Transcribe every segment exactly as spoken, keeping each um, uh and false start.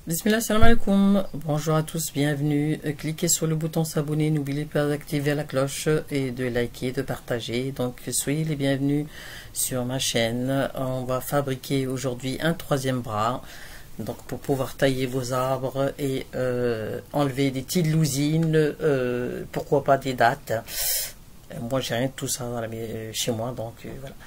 Bismillah, salam alaikum. Bonjour à tous, bienvenue. Cliquez sur le bouton s'abonner, n'oubliez pas d'activer la cloche et de liker, de partager. Donc soyez les bienvenus sur ma chaîne. On va fabriquer aujourd'hui un troisième bras. Donc pour pouvoir tailler vos arbres et euh, enlever des petites lousines, euh, pourquoi pas des dattes. Moi j'ai rien de tout ça dans la, chez moi, donc euh, voilà.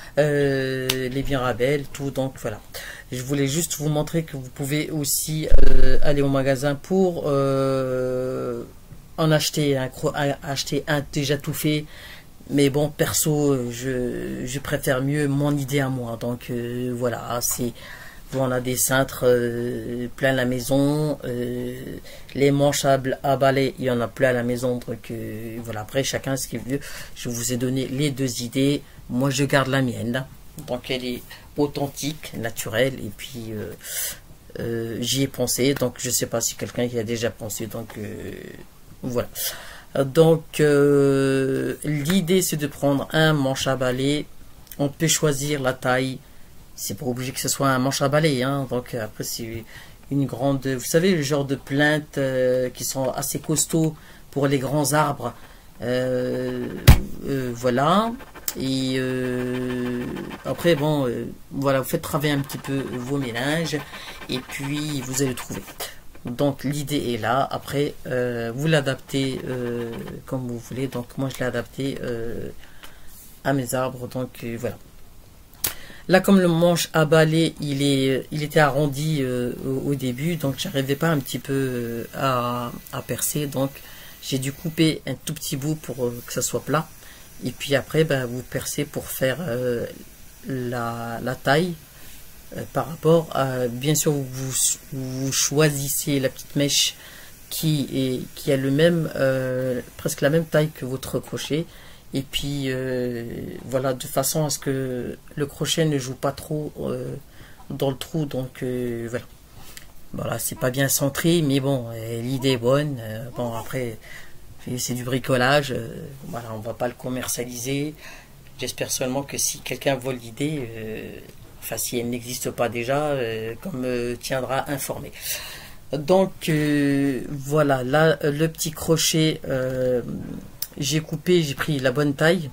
Euh, les mirabelles, tout, donc voilà. Je voulais juste vous montrer que vous pouvez aussi euh, aller au magasin pour euh, en acheter un, acheter un déjà tout fait. Mais bon, perso, je, je préfère mieux mon idée à moi. Donc euh, voilà, c'est on a des cintres euh, plein la maison, euh, les manches à, à balai, il y en a plein à la maison. Donc euh, voilà, après chacun ce qu'il veut. Je vous ai donné les deux idées. Moi, je garde la mienne. Donc elle est authentique, naturelle, et puis euh, euh, j'y ai pensé. Donc je sais pas si quelqu'un y a déjà pensé. Donc euh, voilà. Donc euh, l'idée c'est de prendre un manche à balai. On peut choisir la taille. C'est pas obligé que ce soit un manche à balai, hein. Donc après c'est une grande, vous savez, le genre de plaintes euh, qui sont assez costauds pour les grands arbres. Euh, euh, voilà. Et euh, après bon, euh, voilà, vous faites travailler un petit peu vos mélanges et puis vous allez trouver. Donc l'idée est là. Après euh, vous l'adaptez euh, comme vous voulez. Donc moi je l'ai adapté euh, à mes arbres. Donc euh, voilà. Là, comme le manche à balai, il est, il était arrondi euh, au, au début, donc j'arrivais pas un petit peu euh, à, à percer, donc j'ai dû couper un tout petit bout pour euh, que ça soit plat. Et puis après, ben, vous percez pour faire euh, la, la taille euh, par rapport à, bien sûr, vous, vous choisissez la petite mèche qui est qui a le même, euh, presque la même taille que votre crochet. Et puis euh, voilà, de façon à ce que le crochet ne joue pas trop euh, dans le trou. Donc euh, voilà, voilà, c'est pas bien centré, mais bon, euh, l'idée est bonne. Euh, bon après, c'est du bricolage. Euh, voilà, on va pas le commercialiser. J'espère seulement que si quelqu'un vole l'idée, euh, enfin si elle n'existe pas déjà, euh, qu'on me tiendra informé. Donc euh, voilà, là le petit crochet. Euh, J'ai coupé, j'ai pris la bonne taille.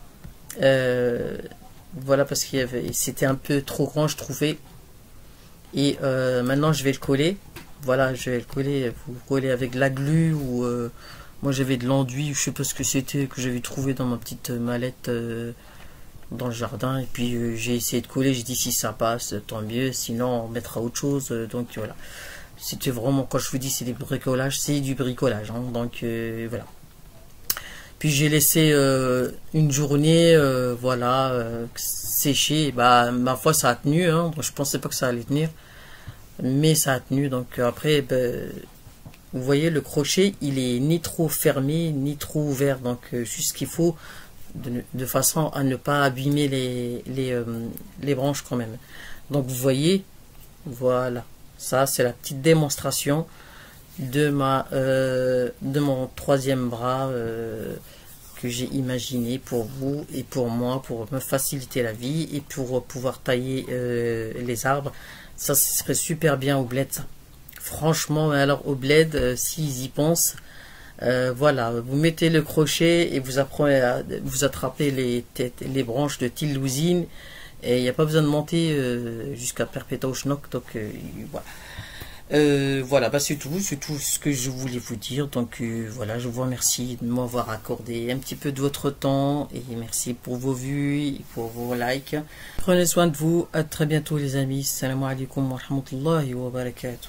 Euh, voilà, parce qu'il y avait, c'était un peu trop grand, je trouvais. Et euh, maintenant, je vais le coller. Voilà, je vais le coller. Vous coller avec de la glu ou euh, moi j'avais de l'enduit, je sais pas ce que c'était que j'avais trouvé dans ma petite mallette euh, dans le jardin. Et puis euh, j'ai essayé de coller. J'ai dit si ça passe, tant mieux. Sinon, on mettra autre chose. Donc voilà. C'était vraiment, quand je vous dis c'est du bricolage, c'est du bricolage. Hein, donc euh, voilà. Puis j'ai laissé euh, une journée, euh, voilà, euh, sécher. Bah, ma foi, ça a tenu. Hein. Je pensais pas que ça allait tenir, mais ça a tenu. Donc après, ben, vous voyez, le crochet, il est ni trop fermé, ni trop ouvert. Donc euh, juste ce qu'il faut, de, de façon à ne pas abîmer les les, euh, les branches quand même. Donc vous voyez, voilà, ça c'est la petite démonstration de ma euh, de mon troisième bras euh, que j'ai imaginé pour vous et pour moi, pour me faciliter la vie et pour pouvoir tailler euh, les arbres. Ça, ce serait super bien au bled, ça. Franchement, alors au bled, euh, s'ils y pensent, euh, voilà, vous mettez le crochet et vous apprenez à vous attrapez les têtes, les branches de tillousine et il n'y a pas besoin de monter euh, jusqu'à Perpéta-au-Schnock. Donc euh, voilà. Euh, voilà, bah c'est tout, c'est tout ce que je voulais vous dire. Donc euh, voilà, je vous remercie de m'avoir accordé un petit peu de votre temps et merci pour vos vues et pour vos likes. Prenez soin de vous, à très bientôt les amis. Salam alaikum wa rahmatullahi wa barakatuh.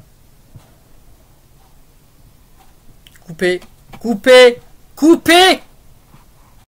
Coupez, coupez, coupez!